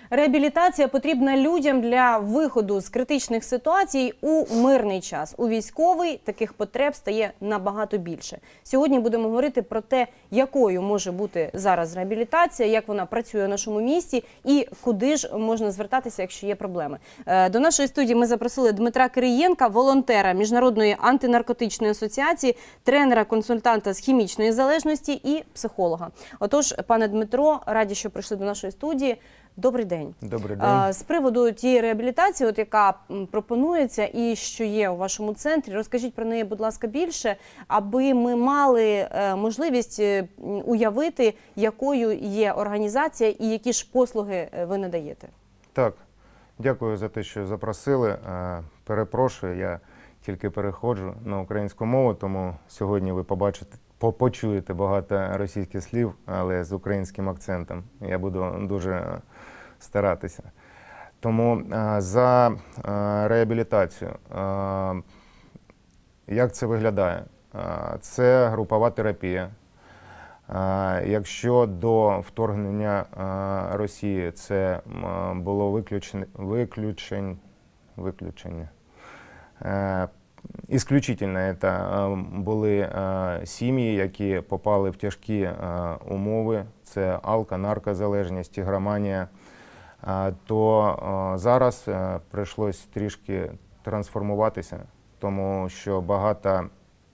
Реабілітація потрібна людям для виходу з критичних ситуацій у мирний час. У військовий таких потреб стає набагато більше. Сьогодні будемо говорити про те, якою може бути зараз реабілітація, як вона працює в нашому місті і куди ж можна звертатися, якщо є проблеми. До нашої студії ми запросили Дмитра Кириєнка, волонтера Міжнародної антинаркотичної асоціації, тренера-консультанта з хімічної залежності і психолога. Отож, пане Дмитро, раді, що прийшли до нашої студії. Добрий день. Добрий день. З приводу тієї реабілітації, яка пропонується і що є у вашому центрі, розкажіть про неї, будь ласка, більше, аби ми мали можливість уявити, якою є організація і які ж послуги ви надаєте. Так, дякую за те, що запросили. Перепрошую, я тільки переходжу на українську мову, тому сьогодні ви почуєте багато російських слів, але з українським акцентом. Я буду дуже старатися. Тому за реабілітацію. Як це виглядає? Це групова терапія. Якщо до вторгнення Росії це було виключення. Исключительно це були сім'ї, які попали в тяжкі умови, це наркозалежність, ігроманія, то зараз прийшлось трішки трансформуватися, тому що багато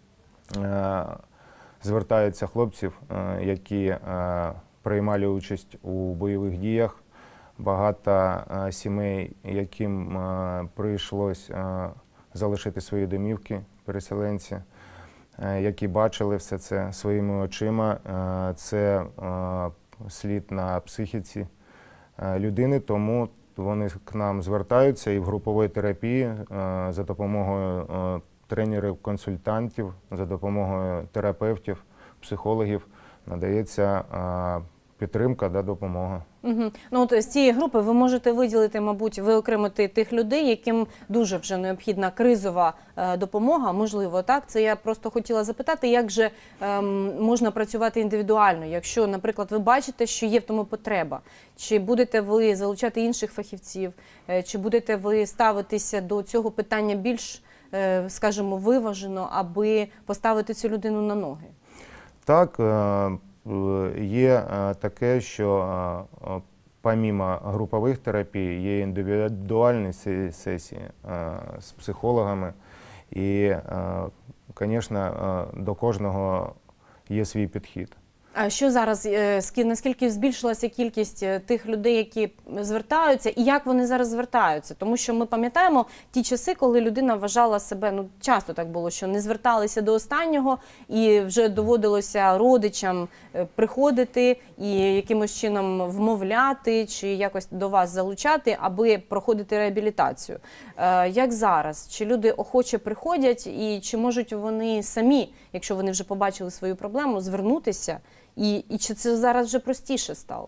звертаються хлопців, які приймали участь у бойових діях, багато сімей, яким прийшлось залишити свої домівки, переселенці, які бачили все це своїми очима. Це слід на психіці людини, тому вони к нам звертаються і в груповій терапії за допомогою тренерів-консультантів, за допомогою терапевтів, психологів надається підтримка та допомога. Угу. Ну, от з цієї групи ви можете виділити, мабуть, виокремити тих людей, яким дуже вже необхідна кризова допомога, можливо, так? Це я просто хотіла запитати, як же можна працювати індивідуально, якщо, наприклад, ви бачите, що є в тому потреба. Чи будете ви залучати інших фахівців, чи будете ви ставитися до цього питання більш, скажімо, виважено, аби поставити цю людину на ноги? Так, є таке, що помимо групових терапій, є індивідуальні сесії з психологами. І, звісно, до кожного є свій підхід. А що зараз, наскільки збільшилася кількість тих людей, які звертаються, і як вони зараз звертаються? Тому що ми пам'ятаємо ті часи, коли людина вважала себе, ну часто так було, що не зверталися до останнього, і вже доводилося родичам приходити і якимось чином вмовляти, чи якось до вас залучати, аби проходити реабілітацію. Як зараз? Чи люди охоче приходять, і чи можуть вони самі, якщо вони вже побачили свою проблему, звернутися? І чи це зараз вже простіше стало?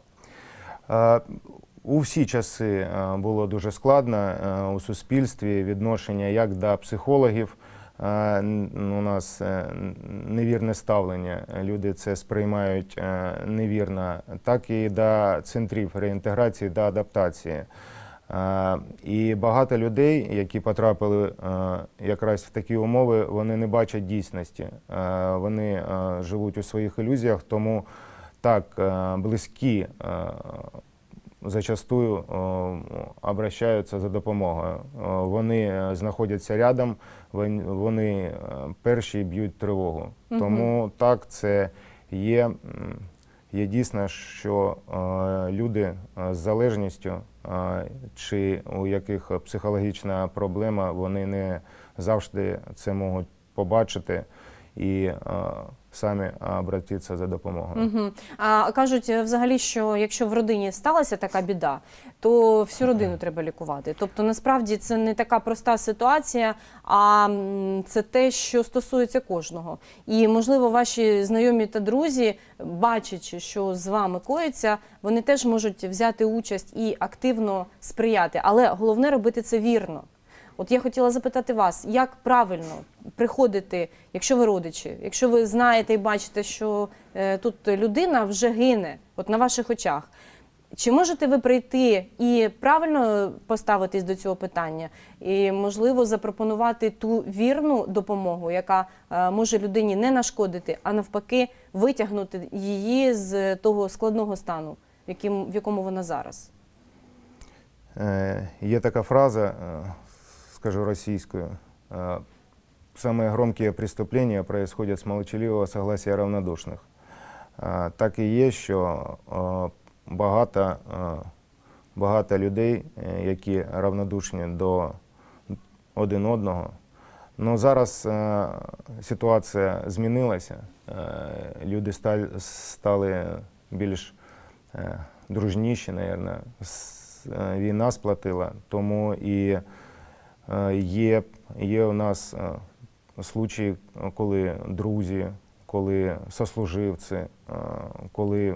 У всі часи було дуже складно у суспільстві відношення як до психологів. У нас невірне ставлення, люди це сприймають невірно, так і до центрів реінтеграції та адаптації. І багато людей, які потрапили якраз в такі умови, вони не бачать дійсності. Вони живуть у своїх ілюзіях, тому так близькі зачастую обращаються за допомогою. Вони знаходяться рядом, вони перші б'ють тривогу. Тому так, це є дійсно, що люди з залежністю чи у яких психологічна проблема, вони не завжди це можуть побачити і самі обратитися за допомогою. Угу. А кажуть взагалі, що якщо в родині сталася така біда, то всю родину треба лікувати. Тобто насправді це не така проста ситуація, а це те, що стосується кожного. І можливо ваші знайомі та друзі, бачачи, що з вами коїться, вони теж можуть взяти участь і активно сприяти. Але головне робити це вірно. От я хотіла запитати вас, як правильно приходити, якщо ви родичі, якщо ви знаєте і бачите, що тут людина вже гине, от на ваших очах, Чи можете ви прийти і правильно поставитись до цього питання? І, можливо, запропонувати ту вірну допомогу, яка може людині не нашкодити, а навпаки витягнути її з того складного стану, в якому вона зараз? Є така фраза, скажу російською, «Самые громкие преступления происходят с молчаливого согласия равнодушных». Так і є, що багато людей, які равнодушні до один одного. Но зараз ситуація змінилася, люди стали більш дружніші, мабуть. Війна сплатила, тому і є у нас случаї, коли друзі, коли сослуживці, коли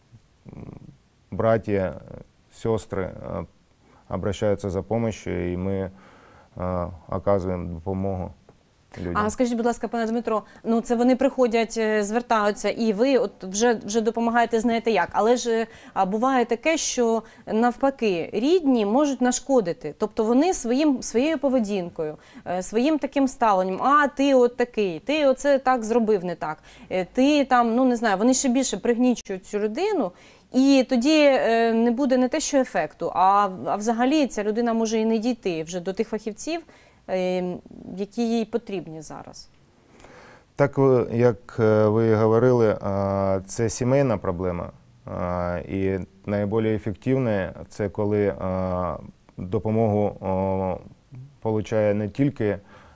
братья, сестри обращаються за допомогою, і ми оказуємо допомогу людям. А скажіть, будь ласка, пане Дмитро, ну це вони приходять, звертаються, і ви от вже допомагаєте, знаєте як. Але ж буває таке, що навпаки, рідні можуть нашкодити. Тобто вони своєю поведінкою, своїм таким ставленням, а ти от такий, ти оце так зробив не так, ти там, ну не знаю, вони ще більше пригнічують цю людину. І тоді не буде не те, що ефекту, а взагалі ця людина може і не дійти вже до тих фахівців, які їй потрібні зараз. Так, як ви говорили, це сімейна проблема. І найбільш ефективне – це коли допомогу отримує не тільки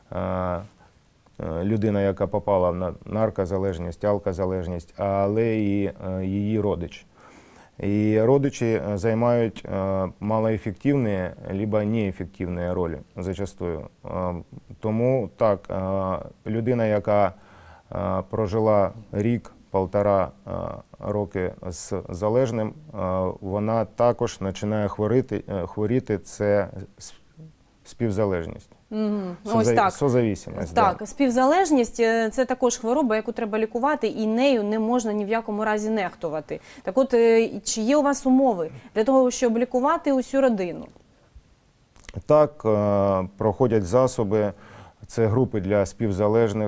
людина, яка попала в наркозалежність, алкозалежність, але і її родич. І родичі займають малоефективні або неефективні ролі зачастую. Тому так, людина, яка прожила рік-півтора роки з залежним, вона також починає хворіти, це співзалежність. Ось так. Созависимость. Так, да. співзалежність – це також хвороба, яку треба лікувати, і нею не можна ні в якому разі нехтувати. Так от, чи є у вас умови для того, щоб лікувати усю родину? Так, проходять засоби, це групи для співзалежних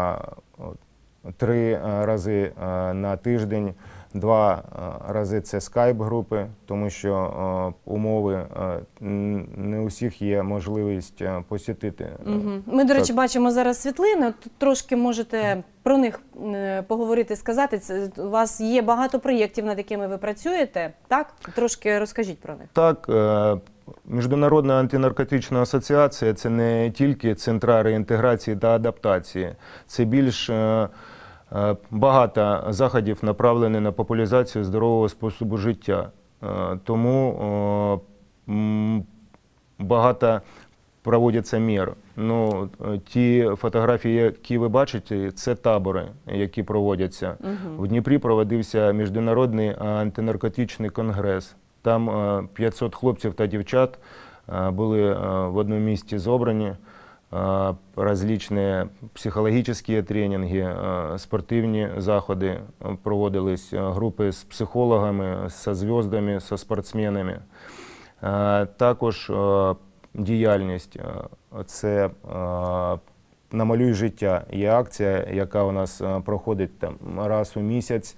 3 рази на тиждень, 2 рази це скайп-групи, тому що умови, не у всіх є можливість посітити. Ми, до речі, бачимо зараз світлини, тут трошки можете про них поговорити, сказати. У вас є багато проєктів, над якими ви працюєте, так? Трошки розкажіть про них. Так, Міжнародна антинаркотична асоціація – це не тільки центра реінтеграції та адаптації, це більш багато заходів направлені на популяризацію здорового способу життя. Тому багато проводяться мір. Ну, ті фотографії, які ви бачите, це табори, які проводяться. В Дніпрі проводився Міжнародний антинаркотичний конгрес. Там 500 хлопців та дівчат були в одному місці зібрані. Различні психологічні тренінги, спортивні заходи проводились, групи з психологами, зі зв'яздами, зі спортсменами. Також діяльність – це «Намалюй життя». Є акція, яка у нас проходить там раз у місяць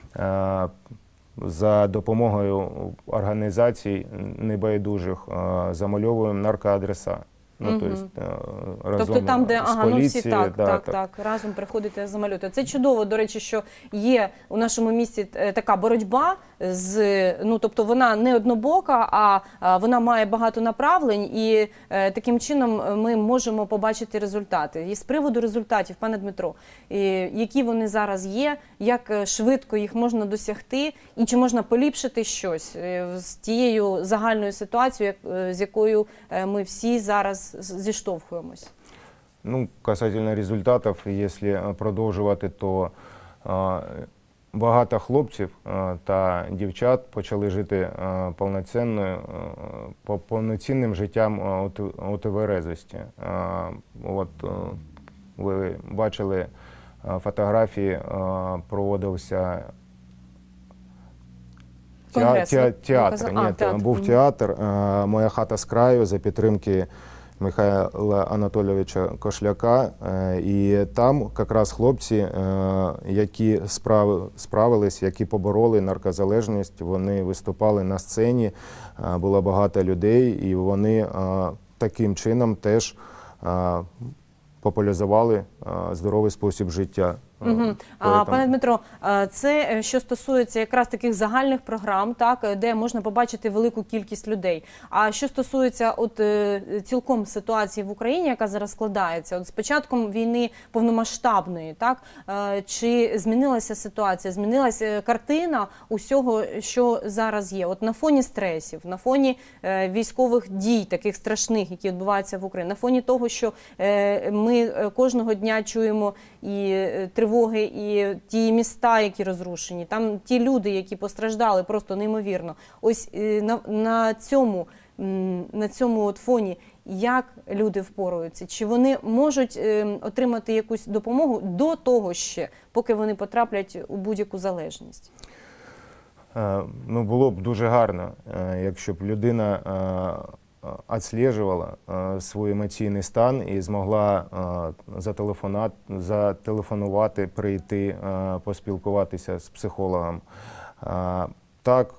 за допомогою організацій небайдужих, замальовуємо наркоадреса. Ну, тобто там, де поліції, всі так, разом приходите замалювати. Це чудово, до речі, що є у нашому місті така боротьба, тобто вона не однобока, а вона має багато направлень, і таким чином ми можемо побачити результати. І з приводу результатів, пане Дмитро, які вони зараз є, як швидко їх можна досягти, і чи можна поліпшити щось з тією загальною ситуацією, з якою ми всі зараз зіштовхуємось? Ну, касательно результатів, якщо продовжувати, то багато хлопців та дівчат почали жити повноцінним життям у тверезості. От ви бачили фотографії, проводився Конгрес, ви театр. казали? Ні, Театр. був театр «Моя хата з краю» за підтримки Михайла Анатолійовича Кошляка. І там якраз хлопці, які справились, які побороли наркозалежність, вони виступали на сцені, було багато людей, і вони таким чином теж популяризували здоровий спосіб життя. Пане Дмитро, це що стосується якраз таких загальних програм, так, де можна побачити велику кількість людей. А що стосується цілком ситуації в Україні, яка зараз складається, з початком війни повномасштабної, так, чи змінилася ситуація, змінилася картина усього, що зараз є? На фоні стресів, на фоні військових дій, таких страшних, які відбуваються в Україні, на фоні того, що ми кожного дня чуємо і тривоги, і ті міста, які розрушені, там ті люди, які постраждали, просто неймовірно. Ось на цьому фоні як люди впораються? Чи вони можуть отримати якусь допомогу до того ще, поки вони потраплять у будь-яку залежність? Було б дуже гарно, якщо б людина відслежувала свій емоційний стан і змогла зателефонувати, прийти, поспілкуватися з психологом. Так,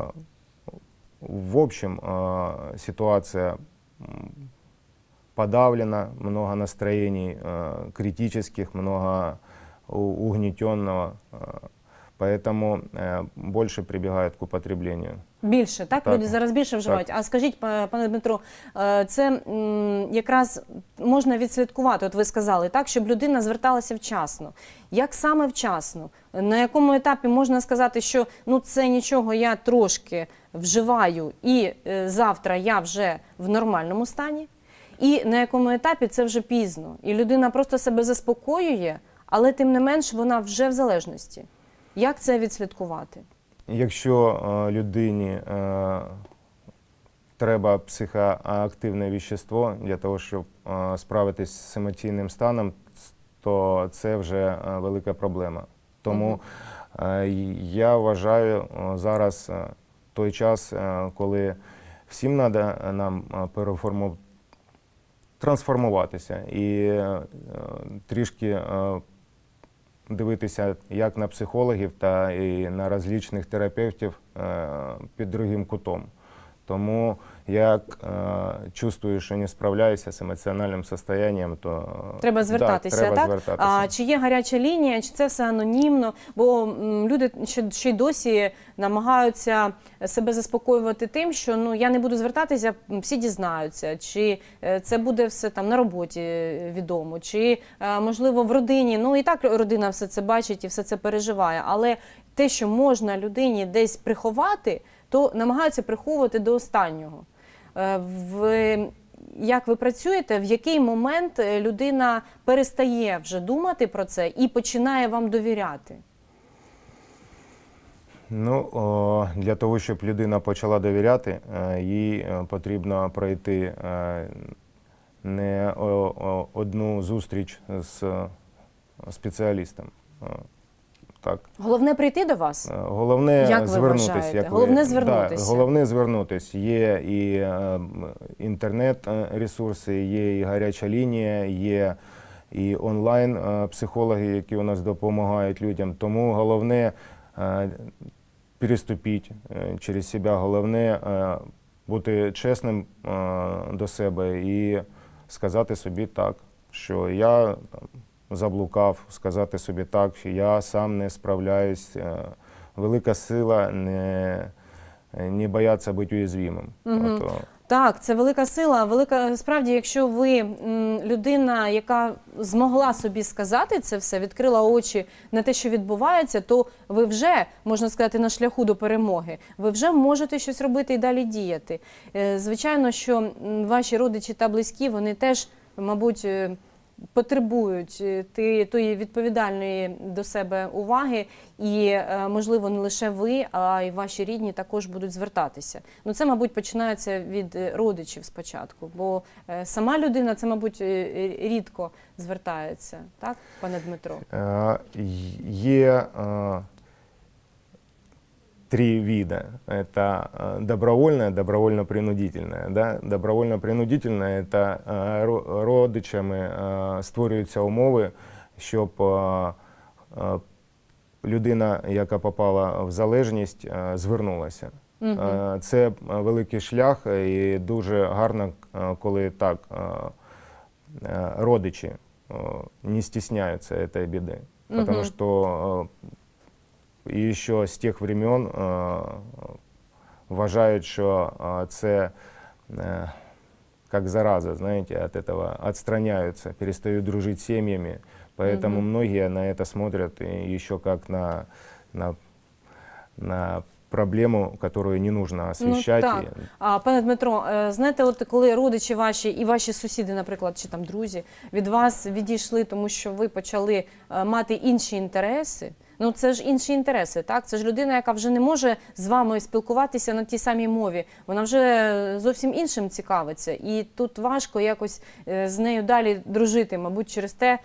в общем, ситуация подавлена, много настроений критических, много угнетенного, поэтому больше прибегают к употреблению. Більше, так? Люди зараз більше вживають. А скажіть, пане Дмитро, це якраз можна відслідкувати, от ви сказали, так, щоб людина зверталася вчасно. Як саме вчасно? На якому етапі можна сказати, що це нічого, я трошки вживаю і завтра я вже в нормальному стані? І на якому етапі це вже пізно? І людина просто себе заспокоює, але тим не менш вона вже в залежності. Як це відслідкувати? Якщо людині треба психоактивне вещество для того, щоб справитись з емоційним станом, то це вже велика проблема. Тому я вважаю зараз той час, коли всім треба нам трансформуватися і трішки дивитися як на психологів, та і на различних терапевтів під другим кутом. Тому як чувствую, що не справляюся з емоціональним станом, то треба звертатися, треба так? звертатися. А чи є гаряча лінія, чи це все анонімно? Бо люди ще й досі намагаються себе заспокоювати тим, що я не буду звертатися, всі дізнаються, чи це буде все там на роботі відомо, чи можливо в родині, і так родина все це бачить і все це переживає, але те, що можна людині десь приховати, то намагаються приховувати до останнього. Як ви працюєте, в який момент людина перестає вже думати про це і починає вам довіряти? Для того, щоб людина почала довіряти, їй потрібно пройти не одну зустріч з спеціалістом. Так. Головне прийти до вас? Головне звернутися. Головне звернутися. Головне звернутися. Є і інтернет-ресурси, є і гаряча лінія, є і онлайн-психологи, які у нас допомагають людям. Тому головне переступити через себе, головне бути чесним до себе і сказати собі так, що я заблукав, сказати собі так, що я сам не справляюсь. Велика сила не бояться бути уязвимим. Так, це велика сила. Справді, якщо ви людина, яка змогла собі сказати це все, відкрила очі на те, що відбувається, то ви вже, можна сказати, на шляху до перемоги. Ви вже можете щось робити і далі діяти. Звичайно, що ваші родичі та близькі, вони теж, мабуть, потребують тої відповідальної до себе уваги і, можливо, не лише ви, а й ваші рідні також будуть звертатися. Це, мабуть, починається від родичів спочатку, бо сама людина, це, мабуть, рідко звертається, так, пане Дмитро? Є три вида. Это добровольное, добровольно-принудительное. Да? Добровольно-принудительне – це родичами створюються умови, щоб людина, яка попала в залежність, звернулася. Це великий шлях і дуже гарно, коли так родичі не стесняются этой беды. Потому что еще с тех времен вважають, що це как зараза, знаете, от этого отстраняются, перестают дружить с семьями. Поэтому многие на это смотрят еще как на проблему, которую не нужно освещать. Ну, так. Пане Дмитро, знаєте, от коли родичі ваші і ваші сусіди, наприклад, чи там друзі, від вас відійшли, тому що ви почали мати інші інтереси, ну це ж інші інтереси, так? Це ж людина, яка вже не може з вами спілкуватися на тій самій мові. Вона вже зовсім іншим цікавиться. І тут важко якось з нею далі дружити. Мабуть, через те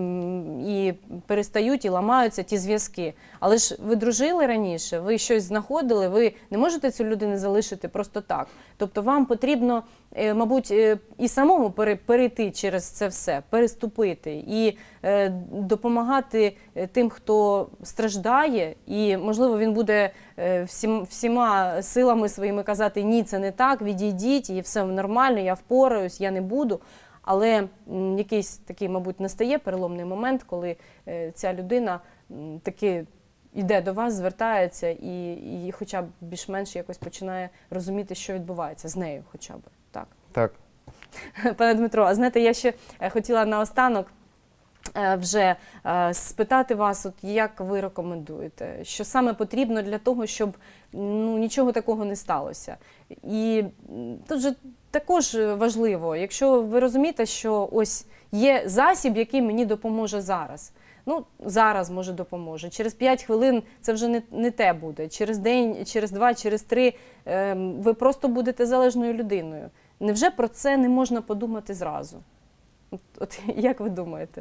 і перестають, і ламаються ті зв'язки. Але ж ви дружили раніше, ви щось знаходили, ви не можете цю людину залишити просто так. Тобто вам потрібно, мабуть, і самому перейти через це все, переступити і допомагати тим, хто страждає, і, можливо, він буде всіма силами своїми казати, ні, це не так, відійдіть, і все нормально, я впораюсь, я не буду. Але якийсь такий, мабуть, настає переломний момент, коли ця людина таки йде до вас, звертається і хоча б більш-менш якось починає розуміти, що відбувається з нею хоча б. Так? Так. Пане Дмитро, а знаєте, я ще хотіла наостанок вже спитати вас, от як ви рекомендуєте, що саме потрібно для того, щоб нічого такого не сталося. І тут же також важливо, якщо ви розумієте, що ось є засіб, який мені допоможе зараз. Ну, зараз, може, допоможе. Через 5 хвилин це вже не те буде. Через день, через 2, через 3 ви просто будете залежною людиною. Невже про це не можна подумати зразу? От як ви думаєте?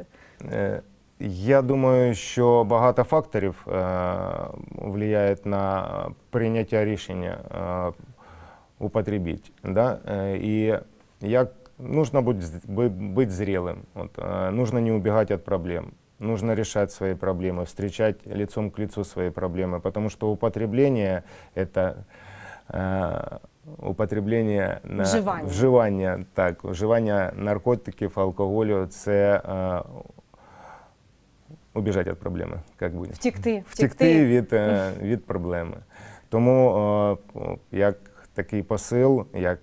Я думаю, що багато факторів впливають на прийняття рішення употребити. Да? І як нужно быть зрелым, нужно не убегать от проблем. Нужно решать свои проблемы, встречать лицом к лицу свои проблемы, потому что употребление – это употребление, вживання наркотиків, алкоголю – це убіжати від проблеми. Втекти від проблеми. Тому як такий посил, як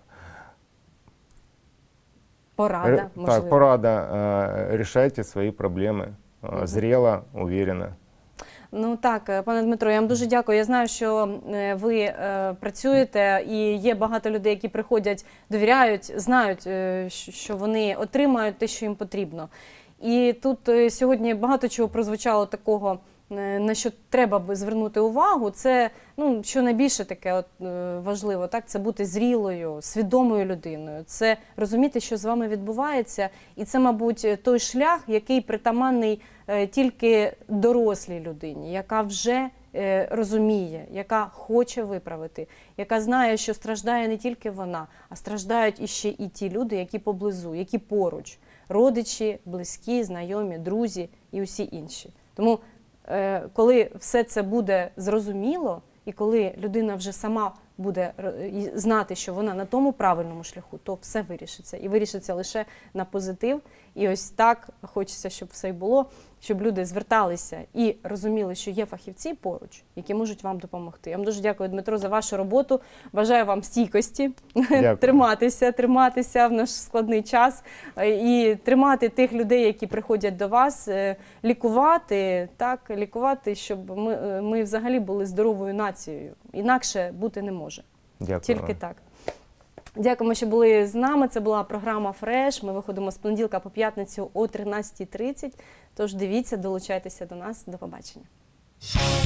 порада, можливо. Так, порада. Рішайте свої проблеми. Зріло, уверенно. Ну так, пане Дмитро, я вам дуже дякую. Я знаю, що ви працюєте і є багато людей, які приходять, довіряють, знають, що вони отримають те, що їм потрібно. І тут сьогодні багато чого прозвучало такого, на що треба би звернути увагу. Це, що найбільше таке важливо, так, це бути зрілою, свідомою людиною. Це розуміти, що з вами відбувається. І це, мабуть, той шлях, який притаманний тільки дорослій людині, яка вже розуміє, яка хоче виправити, яка знає, що страждає не тільки вона, а страждають іще і ті люди, які поблизу, які поруч. Родичі, близькі, знайомі, друзі і усі інші. Тому коли все це буде зрозуміло, і коли людина вже сама буде знати, що вона на тому правильному шляху, то все вирішиться. І вирішиться лише на позитив. І ось так хочеться, щоб все й було, щоб люди зверталися і розуміли, що є фахівці поруч, які можуть вам допомогти. Я вам дуже дякую, Дмитро, за вашу роботу. Бажаю вам стійкості, триматися в наш складний час і тримати тих людей, які приходять до вас, лікувати, щоб ми взагалі були здоровою нацією. Інакше бути не може. Дякую. Тільки так. Дякуємо, що були з нами. Це була програма «Фреш». Ми виходимо з понеділка по п'ятницю о 13:30. Тож дивіться, долучайтеся до нас. До побачення.